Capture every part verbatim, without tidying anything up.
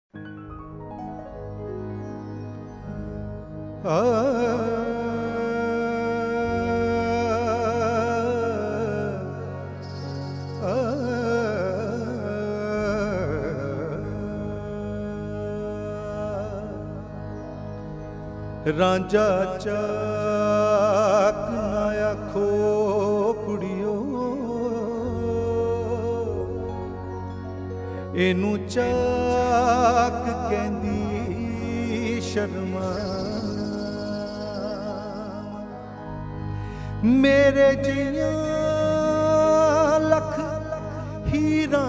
रांझा चाक ना आखो कुड़ियो, एनू चाक कहंदी शर्मा। मेरे जिया लख हीरा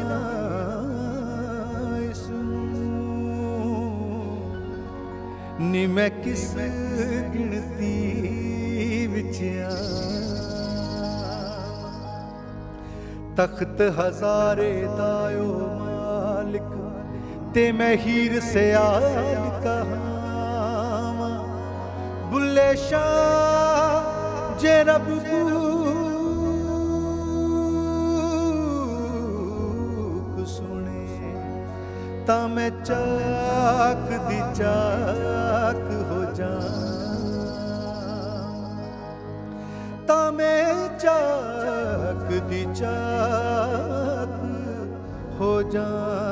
नी मैं किस गिनती विच तख्त हजारे दायो मालिक ते मैं हीर से आल कहा। बुल्ले शाह जे रब को सुने ता मैं चाक दी चाक हो जा, ता मैं चाक दी चाक हो जा।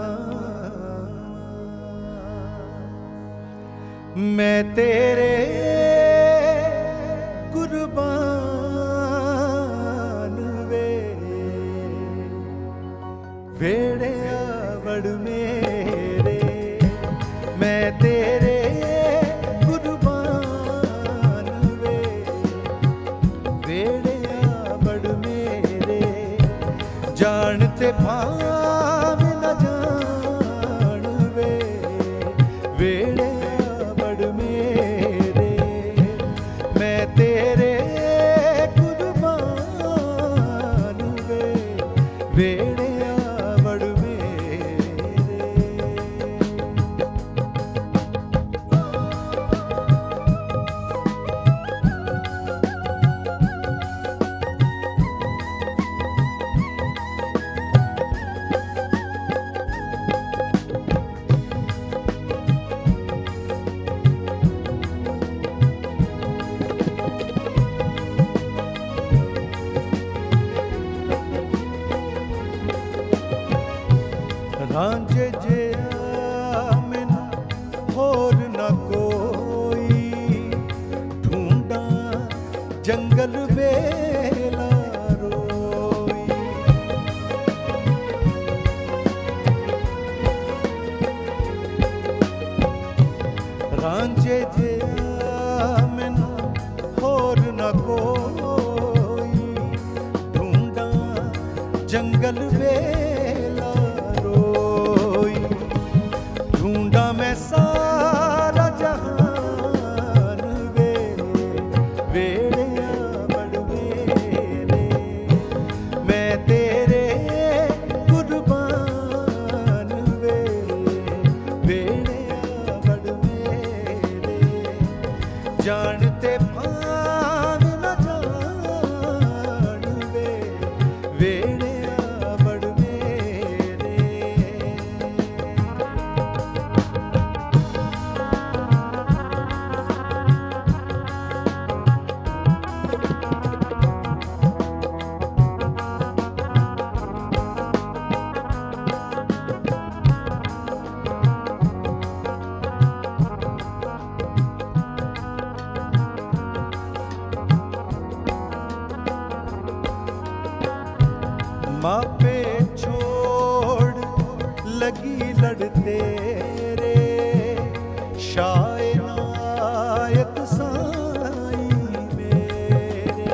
मैं तेरे कुर्बान वे वेड़े आवड़ मेरे, मैं तेरे कुर्बान वे वेड़े आवड़ मेरे। जानते भाव न जान वे वेड़े आवड़ मेरे, मैं तेरे कुर्बान वे वेड़े आवड़ मेरे। रांझे जिया मैनू होर न कोई, ढूंढा जंगल बेला रोई। रांझे जिया मैनू होर न कोई, ढूंढा जंगल बेला ढूंढा मैं सारा जहान वे वेड़े आवड़ मेरे। मैं तेरे कुर्बान वे वेड़े आवड़ मेरे। जानते भाव न जान वे वेड़े आवड़ मेरे। मापे छोड़ लगी लड़ते रे, शायनायत साई मेरे।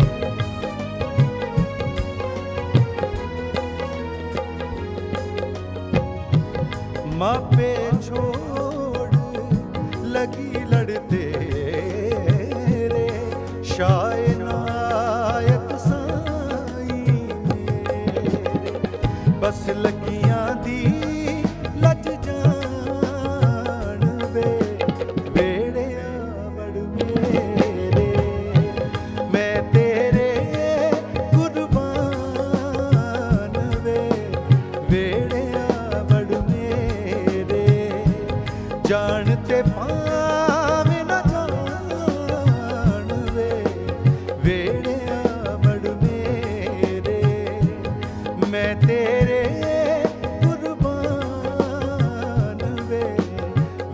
मापे छोड़ लगी लड़ते रे, शायनायत साई मेरे। बस लगियां दी लज जान वे वेड़े आवड़ मेरे। मैं तेरे कुर्बान वे वेड़े आवड़ मेरे।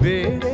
वेड़े